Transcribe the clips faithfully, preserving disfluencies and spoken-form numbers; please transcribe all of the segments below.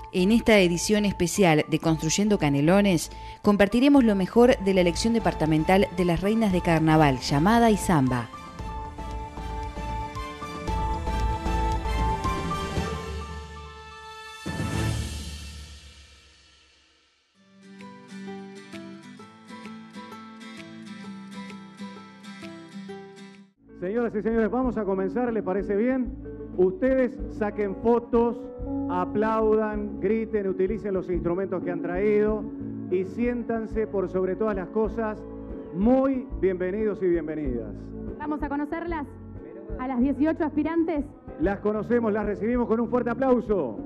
En esta edición especial de Construyendo Canelones, compartiremos lo mejor de la elección departamental de las reinas de carnaval, llamada y samba. Señoras y señores, vamos a comenzar, ¿les parece bien? Ustedes saquen fotos, aplaudan, griten, utilicen los instrumentos que han traído y siéntanse por sobre todas las cosas muy bienvenidos y bienvenidas. Vamos a conocerlas a las dieciocho aspirantes. Las conocemos, las recibimos con un fuerte aplauso.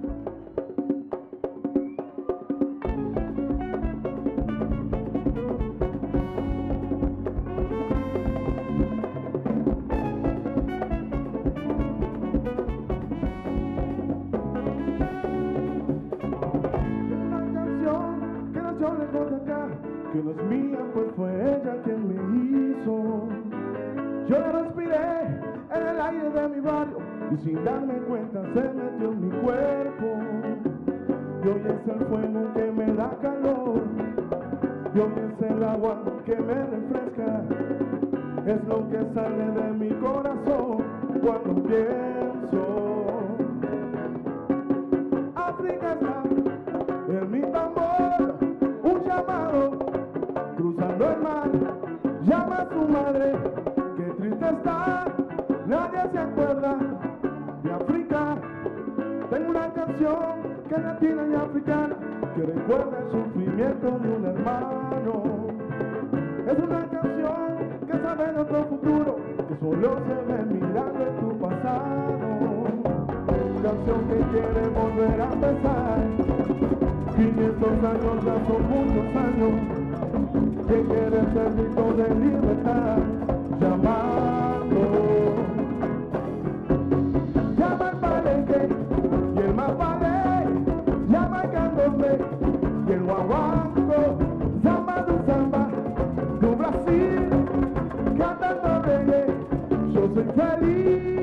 Que no es mía, pues fue ella quien me hizo. Yo la respiré en el aire de mi barrio y sin darme cuenta se metió en mi cuerpo. Y hoy es el fuego que me da calor, y hoy es el agua que me refresca. Es lo que sale de mi corazón cuando pienso. África está en mi tambor, un llamado. Cruzando el mar, llama a su madre, qué triste está, nadie se acuerda de África. Tengo una canción que es latina y africana, que recuerda el sufrimiento de un hermano. Es una canción que sabe de otro futuro, que solo se ve mirando en tu pasado. Canción que quiere volver a empezar, quinientos años ya son muchos años. Que quiere ser grito de libertad, llamando. Llama al palenque y el mapale, llama al candombe y el guaguanco, samba du samba, du Brasil, cantando reggae, yo soy feliz.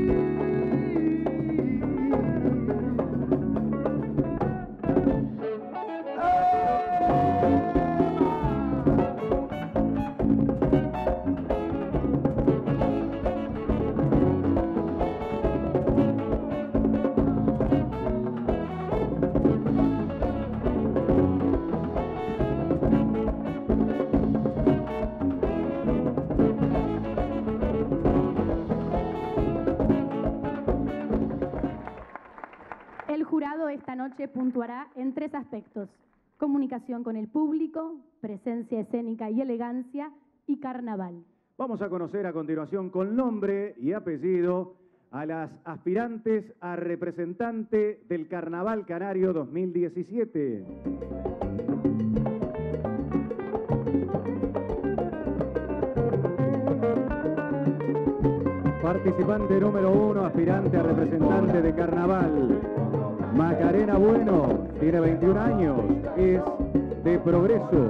Esta noche puntuará en tres aspectos: comunicación con el público, presencia escénica y elegancia, y carnaval. Vamos a conocer a continuación con nombre y apellido a las aspirantes a representante del Carnaval Canario dos mil diecisiete. Participante número uno, aspirante a representante de Carnaval. Macarena Bueno, tiene veintiún años, es de Progreso.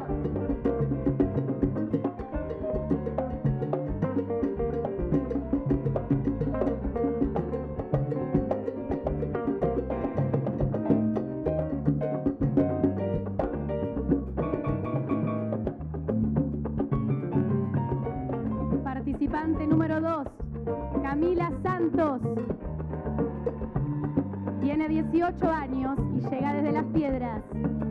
Participante número dos, Camila Santos. Tiene dieciocho años y llega desde Las Piedras.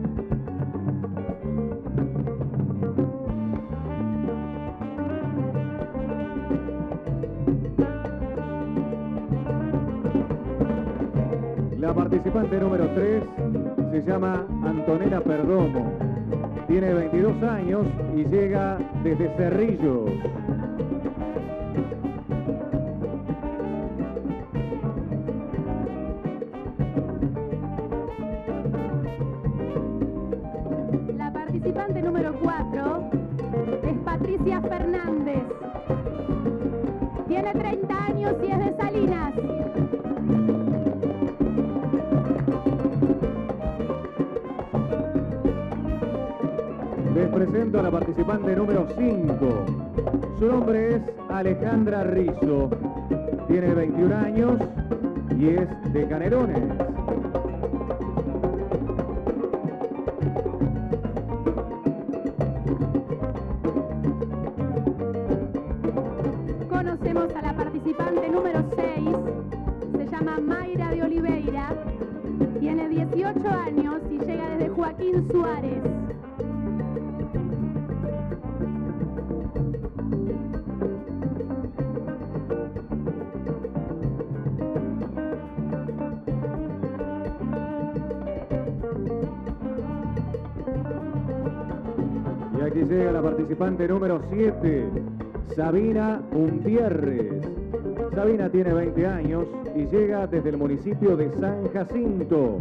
La participante número tres se llama Antonella Perdomo. Tiene veintidós años y llega desde Cerrillos. Participante número cuatro es Patricia Fernández. Tiene treinta años y es de Salinas. Les presento a la participante número cinco. Su nombre es Alejandra Rizzo. Tiene veintiún años y es de Canelones. Mayra de Oliveira. Tiene dieciocho años y llega desde Joaquín Suárez. Y aquí llega la participante número siete, Sabina Untierres. Sabina tiene veinte años y llega desde el municipio de San Jacinto.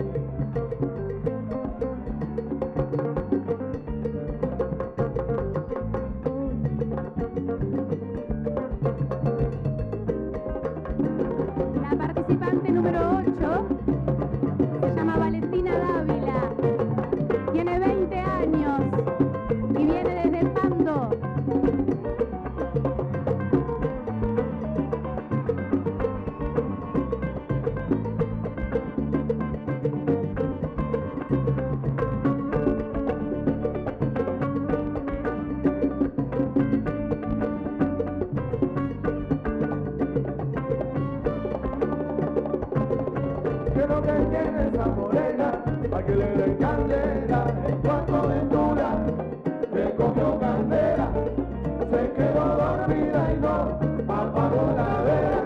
La participante número ocho se llama Valentina Dávila. Tiene veinte años y viene desde Pando. Que lo que tiene esa morena, a que le den candela, en cuanto Ventura le cogió candela, se quedó dormida y no apagó la vela.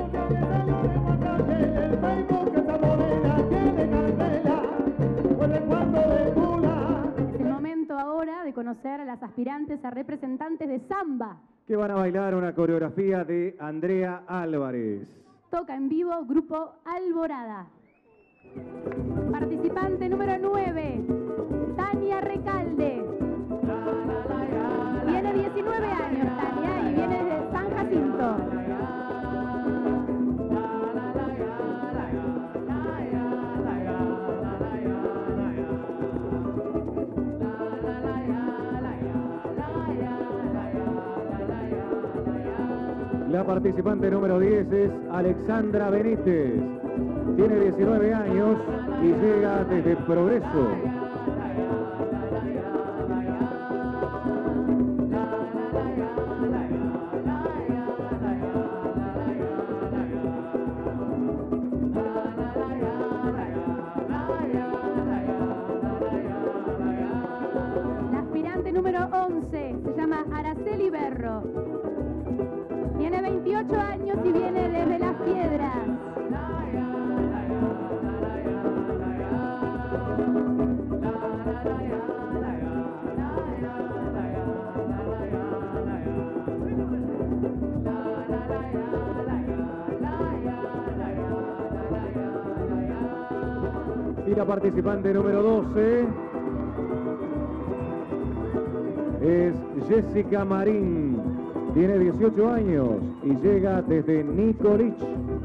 El Facebook esa morena tiene candela, pues en cuanto Ventura. Es el momento ahora de conocer a las aspirantes a representantes de Samba. Que van a bailar una coreografía de Andrea Álvarez. Toca en vivo Grupo Alborada. Participante número nueve, Tania Recalde. Tiene diecinueve años Tania y viene de San Jacinto. La participante número diez es Alexandra Benítez. Tiene diecinueve años y llega desde Progreso. La aspirante número once se llama Araceli Berro. Tiene veintiocho años y viene desde Las Piedras. Y la participante número doce es Jessica Marín. Tiene dieciocho años y llega desde Nicolich.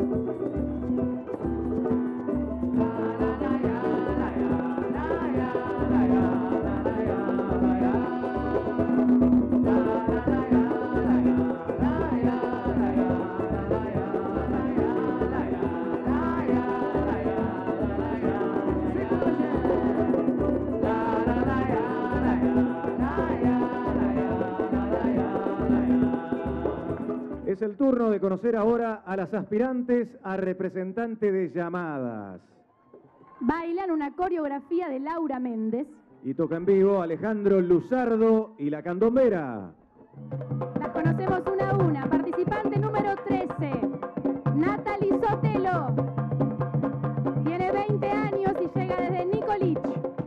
Es el turno de conocer ahora a las aspirantes a representante de llamadas. Bailan una coreografía de Laura Méndez. Y toca en vivo Alejandro Luzardo y la Candombera. Las conocemos una a una. Participante número trece, Natalie Sotelo. Tiene veinte años y llega desde Nicolich.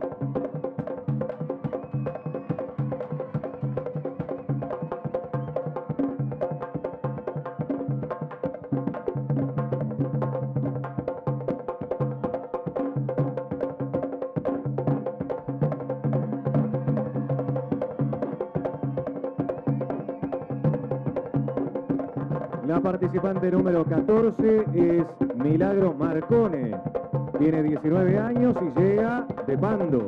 La participante número catorce es Milagro Marcone. Tiene diecinueve años y llega de Pando.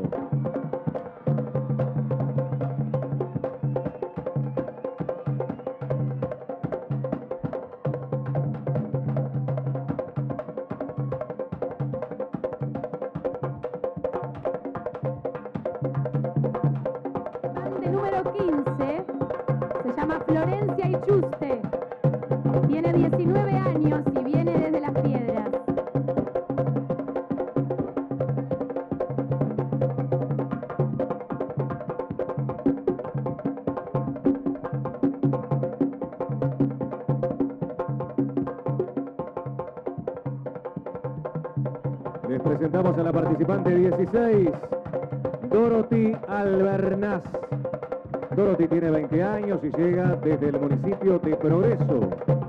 Participante número quince se llama Florencia Ichuste. Tiene diecinueve años y viene desde Las Piedras. Les presentamos a la participante dieciséis, Dorothy Albernaz. Dorothy tiene veinte años y llega desde el municipio de Progreso.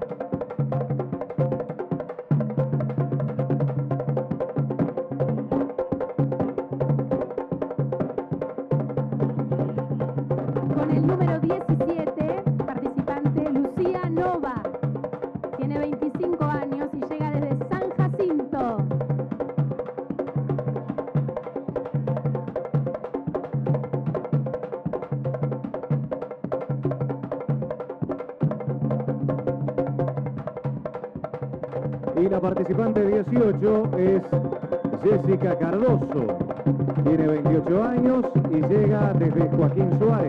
Con el número diecisiete, participante Lucía Nova. Tiene veinticinco años y llega desde San Jacinto. Y la participante dieciocho es Jessica Cardoso. Tiene veintiocho años y llega desde Joaquín Suárez.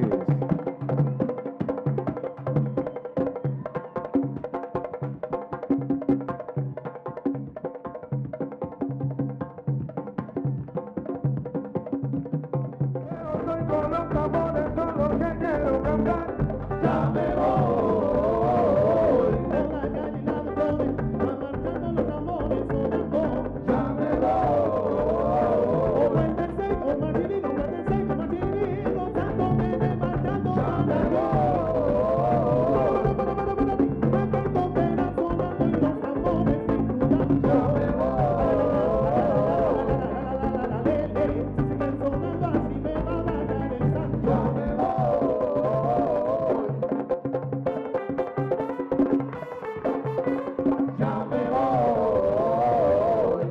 Con los tambores son los que quiero cantar. Ya me voy. En la calle la de flores, van marchando los tambores sonando. Ya me voy. O Martínez, o Martinino, Martínez, o Martinino, Santo Mene marchando. Ya me voy. Para, para, para, para ti, Roberto Pena sonando y los tambores disfrutando. Ya me voy. Si siguen sonando así me va a bajar el santo. Ya me voy. Ya me voy.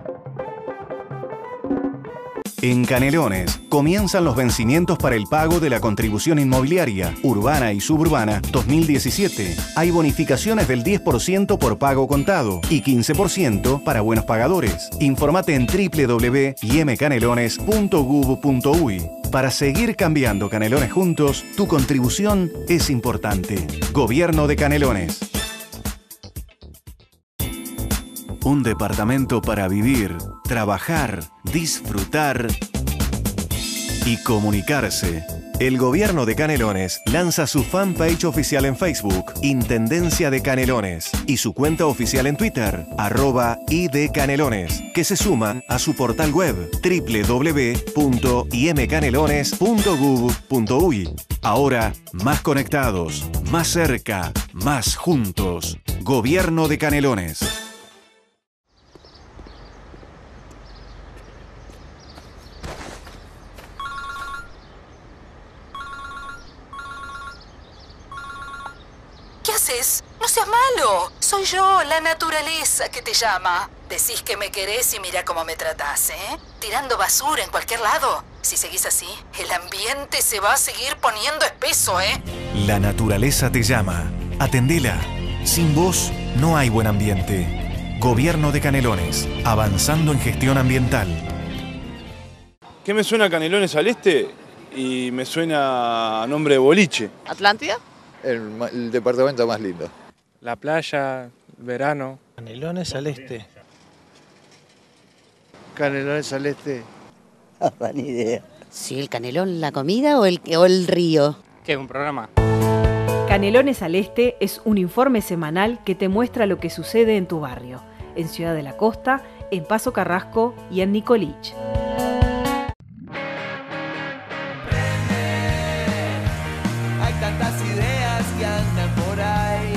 En Canelones comienzan los vencimientos para el pago de la contribución inmobiliaria urbana y suburbana dos mil diecisiete. Hay bonificaciones del diez por ciento por pago contado y quince por ciento para buenos pagadores. Informate en w w w punto i m canelones punto gov punto u y. Para seguir cambiando Canelones juntos, tu contribución es importante. Gobierno de Canelones. Un departamento para vivir, trabajar, disfrutar y comunicarse. El Gobierno de Canelones lanza su fanpage oficial en Facebook, Intendencia de Canelones, y su cuenta oficial en Twitter, arroba idcanelones, que se suman a su portal web, w w w punto i m canelones punto gov punto u y. Ahora, más conectados, más cerca, más juntos. Gobierno de Canelones. ¿Qué haces? No seas malo. Soy yo, la naturaleza, que te llama. Decís que me querés y mira cómo me tratás, ¿eh? Tirando basura en cualquier lado. Si seguís así, el ambiente se va a seguir poniendo espeso, ¿eh? La naturaleza te llama. Atendela. Sin vos, no hay buen ambiente. Gobierno de Canelones. Avanzando en gestión ambiental. ¿Qué me suena Canelones al este? Y me suena a nombre de boliche. ¿Atlántida? El, el departamento más lindo. La playa, verano. Canelones al este. Canelones al este. Ah, ni idea. Sí, el canelón, la comida o el, o el río. ¿Qué es un programa? Canelones al Este es un informe semanal que te muestra lo que sucede en tu barrio, en Ciudad de la Costa, en Paso Carrasco y en Nicolich. Hay tantas ideas que andan por ahí.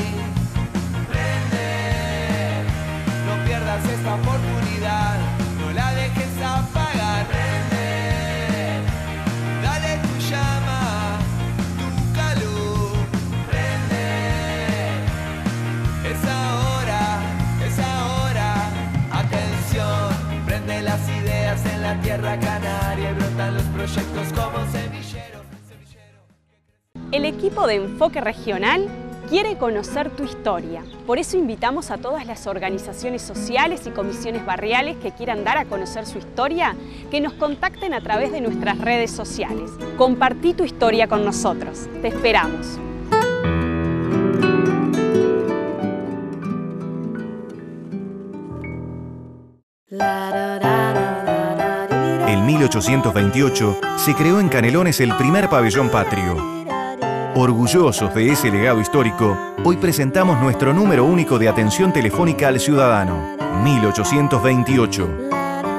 Prende, no pierdas esta oportunidad, no la dejes apagar. Prende, dale tu llama, tu calor. Prende, es ahora, es ahora. Atención, prende las ideas en la tierra canaria y brotan los proyectos como semilleros. El equipo de Enfoque Regional quiere conocer tu historia. Por eso invitamos a todas las organizaciones sociales y comisiones barriales que quieran dar a conocer su historia, que nos contacten a través de nuestras redes sociales. Compartí tu historia con nosotros. Te esperamos. En mil ochocientos veintiocho se creó en Canelones el primer pabellón patrio. Orgullosos de ese legado histórico, hoy presentamos nuestro número único de atención telefónica al ciudadano, mil ochocientos veintiocho.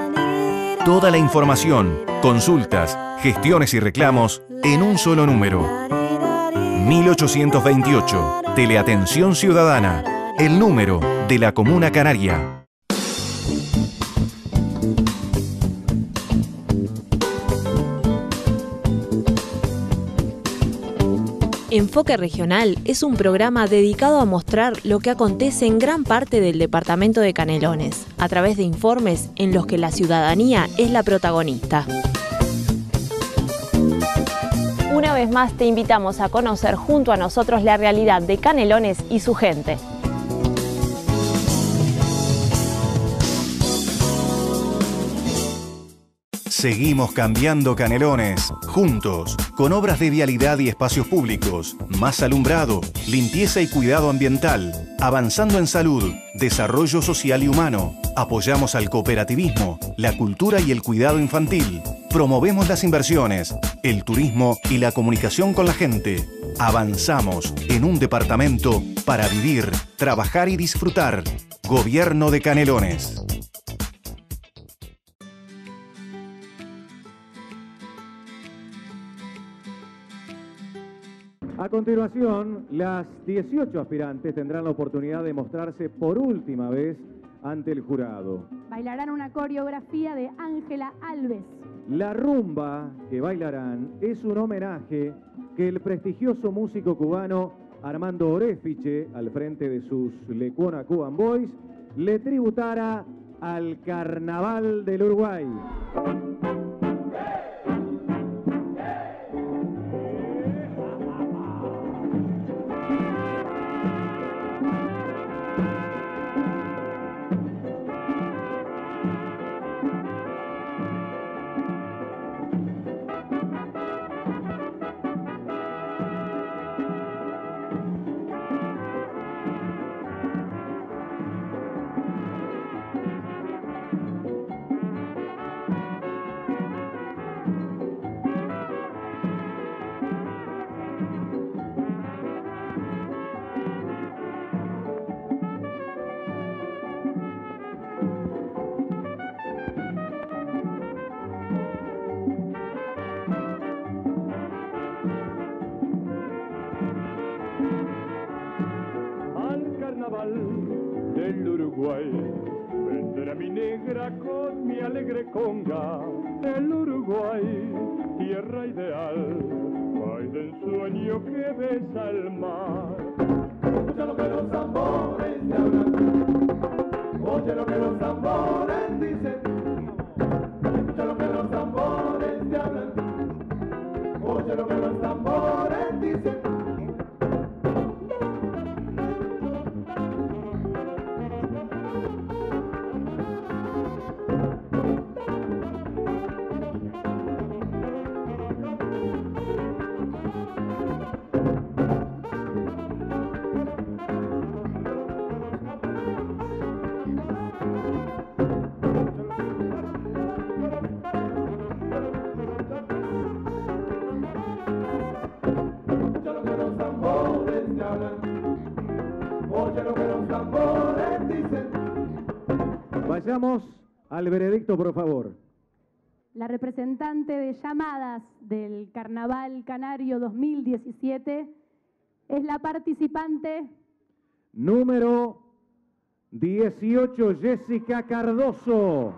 Toda la información, consultas, gestiones y reclamos en un solo número. mil ochocientos veintiocho, Teleatención Ciudadana, el número de la Comuna Canaria. Enfoque Regional es un programa dedicado a mostrar lo que acontece en gran parte del departamento de Canelones, a través de informes en los que la ciudadanía es la protagonista. Una vez más te invitamos a conocer junto a nosotros la realidad de Canelones y su gente. Seguimos cambiando Canelones, juntos, con obras de vialidad y espacios públicos, más alumbrado, limpieza y cuidado ambiental, avanzando en salud, desarrollo social y humano, apoyamos al cooperativismo, la cultura y el cuidado infantil, promovemos las inversiones, el turismo y la comunicación con la gente. Avanzamos en un departamento para vivir, trabajar y disfrutar. Gobierno de Canelones. A continuación, las dieciocho aspirantes tendrán la oportunidad de mostrarse por última vez ante el jurado. Bailarán una coreografía de Ángela Alves. La rumba que bailarán es un homenaje que el prestigioso músico cubano Armando Orefiche, al frente de sus Lecuona Cuban Boys, le tributara al Carnaval del Uruguay. Del Uruguay, vendrá mi negra con mi alegre conga. El Uruguay, tierra ideal, país de ensueño que besa el mar. Escucha lo que los tambores te hablan, oye lo que los tambores dicen. Escucha lo que los tambores te hablan, oye lo que los tambores dicen. Vayamos al veredicto, por favor. La representante de llamadas del Carnaval Canario dos mil diecisiete es la participante número dieciocho, Jessica Cardoso.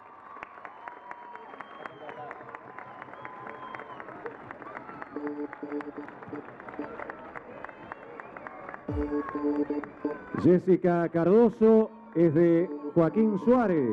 Jessica Cardoso es de Joaquín Suárez.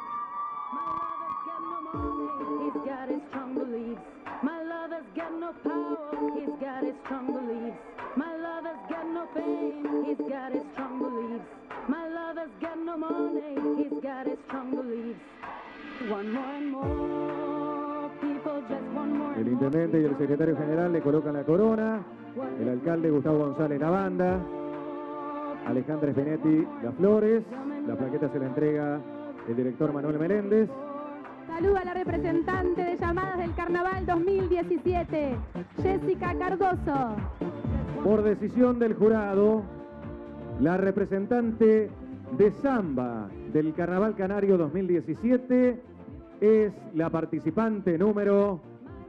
El intendente y el secretario general le colocan la corona. El alcalde Gustavo González la banda. Alejandra Spinetti las flores. La plaqueta se la entrega el director Manuel Meléndez. Saluda a la representante de llamadas del Carnaval dos mil diecisiete, Jessica Cardoso. Por decisión del jurado, la representante de samba del Carnaval Canario dos mil diecisiete es la participante número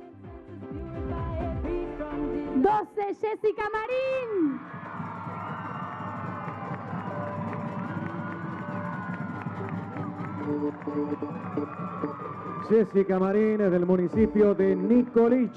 doce, Jessica Marín. Jessica Marín es del municipio de Nicolich.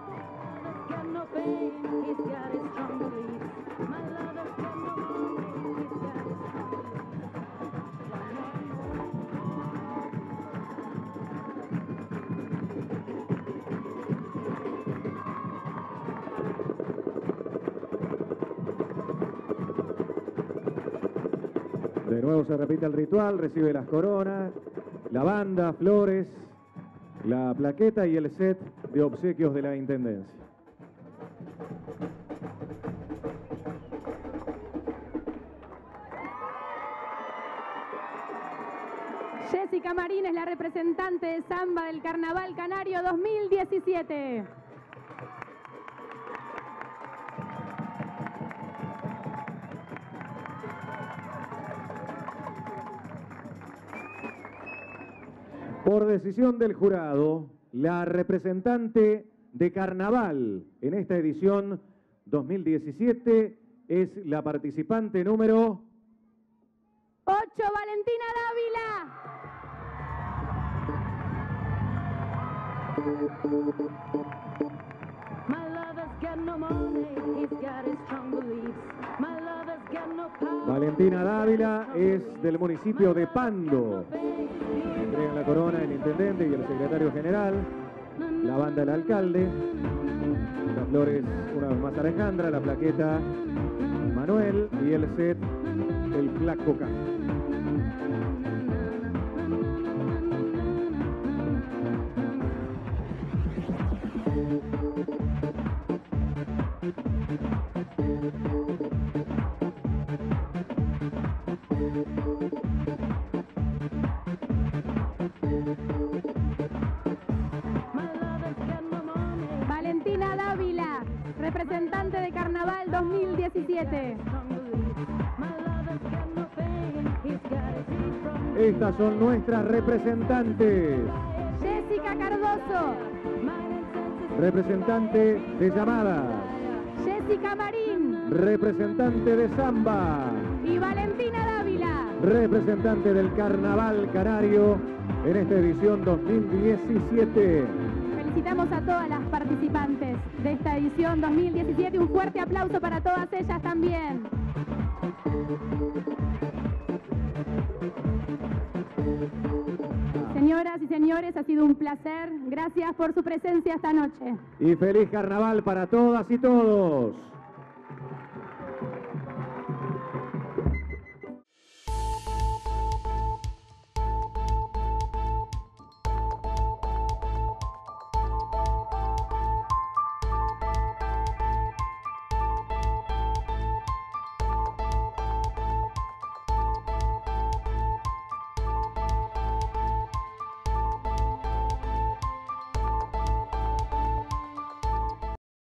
De nuevo se repite el ritual, recibe las coronas, la banda, flores, la plaqueta y el set de obsequios de la Intendencia. Jessica Marín es la representante de Samba del Carnaval Canario dos mil diecisiete. Por decisión del jurado, la representante de Carnaval en esta edición dos mil diecisiete es la participante número ocho, Valentina Dávila. Valentina Dávila es del municipio de Pando. Entregan la corona el intendente y el secretario general, la banda del alcalde, las flores una vez más Alejandra, la plaqueta Manuel y el set el Flaco K. Valentina Dávila, representante de Carnaval dos mil diecisiete. Estas son nuestras representantes. Jessica Cardoso. Representante de llamadas. Jessica Marín. Representante de Samba. Y Valentina Dávila. Representante del Carnaval Canario en esta edición dos mil diecisiete. Felicitamos a todas las participantes de esta edición dos mil diecisiete. Un fuerte aplauso para todas ellas también. Señoras y señores, ha sido un placer. Gracias por su presencia esta noche. Y feliz carnaval para todas y todos.